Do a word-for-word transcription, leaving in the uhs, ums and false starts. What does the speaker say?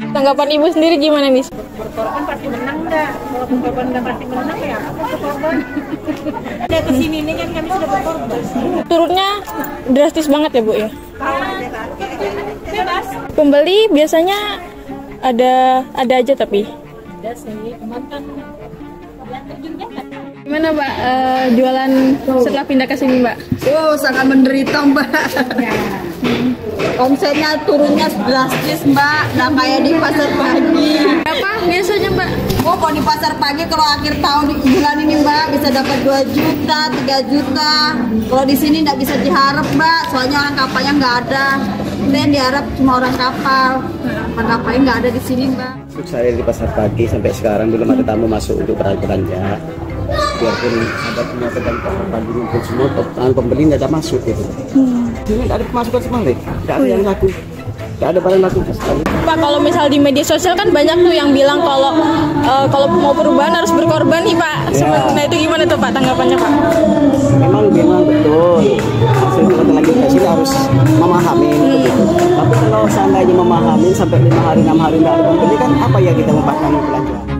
Tanggapan ibu sendiri gimana nih? Berkorban pasti menang enggak? Kalau berkorban nggak pasti menang ya apa berkorban? Udah kesini ini kan kami sudah berkorban. Turunnya drastis banget ya Bu ya? Bebas. Pembeli biasanya ada ada aja tapi. Ada sih, cuman kan yang terjunnya kan. Gimana Mbak eh, jualan setelah pindah ke sini Mbak? Oh, sangat menderita Mbak. Omsetnya turunnya drastis Mbak, udah kayak di pasar pagi. Berapa biasanya Mbak? Oh, kalau di pasar pagi kalau akhir tahun di bulan ini Mbak bisa dapat dua juta, tiga juta. Kalau di sini nggak bisa diharap Mbak, soalnya orang kapalnya nggak ada. Kita yang diharap cuma orang kapal, orang kapalnya nggak ada di sini Mbak. Saya di pasar pagi sampai sekarang belum ada tamu masuk untuk belanja. Biarpun ada punya pedagang pasar pagi ngumpul semua, tangan pembeli tidak ada masuk gitu. Hmm. Ini tidak ada pemasukan sama sekali, tidak ada yang laku, tidak ada barang laku sekali. Pak, kalau misal di media sosial kan banyak tuh yang bilang kalau uh, kalau mau perubahan harus berkorban nih Pak. Ya. Nah itu gimana tuh Pak tanggapannya Pak? Memang memang betul. Hasil kita lagi di sini harus memahami hmm. begitu. Tapi kalau seandainya memahami sampai lima hari enam hari tidak ada pembeli kan apa ya kita membatasi belanja?